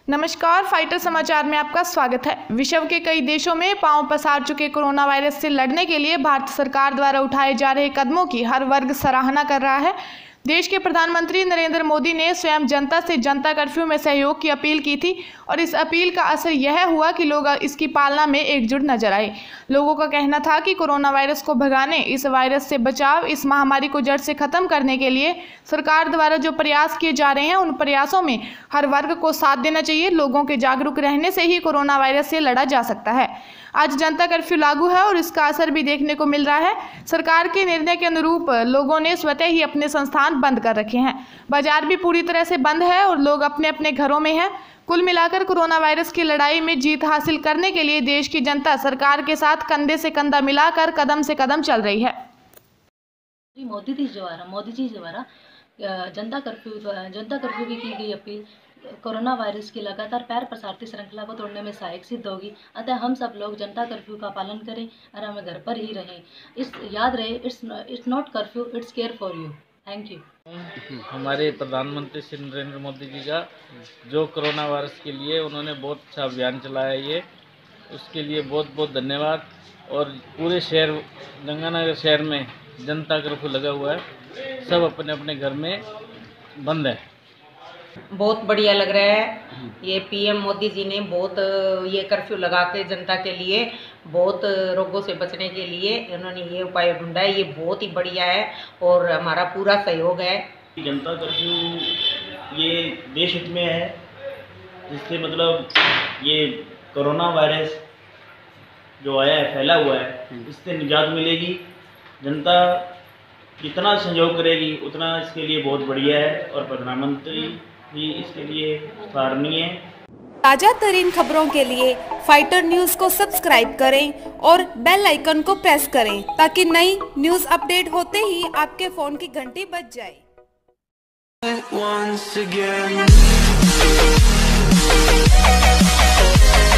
नमस्कार, फाइटर समाचार में आपका स्वागत है। विश्व के कई देशों में पांव पसार चुके कोरोना वायरस से लड़ने के लिए भारत सरकार द्वारा उठाए जा रहे कदमों की हर वर्ग सराहना कर रहा है। देश के प्रधानमंत्री नरेंद्र मोदी ने स्वयं जनता से जनता कर्फ्यू में सहयोग की अपील की थी और इस अपील का असर यह हुआ कि लोग इसकी पालना में एकजुट नजर आए। लोगों का कहना था कि कोरोना वायरस को भगाने, इस वायरस से बचाव, इस महामारी को जड़ से खत्म करने के लिए सरकार द्वारा जो प्रयास किए जा रहे हैं, उन प्रयासों में हर वर्ग को साथ देना चाहिए। लोगों के जागरूक रहने से ही कोरोना वायरस से लड़ा जा सकता है। आज जनता कर्फ्यू लागू है और इसका असर भी देखने को मिल रहा है। सरकार के निर्णय के अनुरूप लोगों ने स्वतः ही अपने संस्थान बंद कर रखे हैं। बाजार भी पूरी तरह से बंद है और लोग अपने अपने घरों में हैं। कुल मिलाकर कोरोना वायरस की लड़ाई में जीत हासिल करने के लिए देश की जनता सरकार के साथ कंधे से कंधा मिलाकर कदम से कदम चल रही है। मोदी जी द्वारा जनता कर्फ्यू की गई अपील कोरोना वायरस की लगातार पैर पसारती श्रृंखला को तोड़ने में सहायक सिद्ध होगी। अतः हम सब लोग जनता कर्फ्यू का पालन करें और हमें घर पर ही रहें। याद रहे, it's not curfew, it's care for you. Thank you. हमारे प्रधानमंत्री श्री नरेंद्र मोदी जी का जो कोरोना वायरस के लिए उन्होंने बहुत अच्छा अभियान चलाया है, उसके लिए बहुत बहुत धन्यवाद। और पूरे शहर गंगानगर शहर में जनता कर्फ्यू लगा हुआ है, सब अपने अपने घर में बंद है। बहुत बढ़िया लग रहा है। ये पीएम मोदी जी ने बहुत ये कर्फ्यू लगा के जनता के लिए बहुत रोगों से बचने के लिए उन्होंने ये उपाय ढूंढा है। ये बहुत ही बढ़िया है और हमारा पूरा सहयोग है। जनता कर्फ्यू ये देश हित में है, जिससे मतलब ये कोरोना वायरस जो आया है, फैला हुआ है, इससे निजात मिलेगी। जनता जितना सहयोग करेगी उतना इसके लिए बहुत बढ़िया है और प्रधानमंत्री भी इसके लिए सराहनीय है। ताजा तरीन खबरों के लिए फाइटर न्यूज को सब्सक्राइब करें और बेल आइकन को प्रेस करें ताकि नई न्यूज अपडेट होते ही आपके फोन की घंटी बज जाए। Once again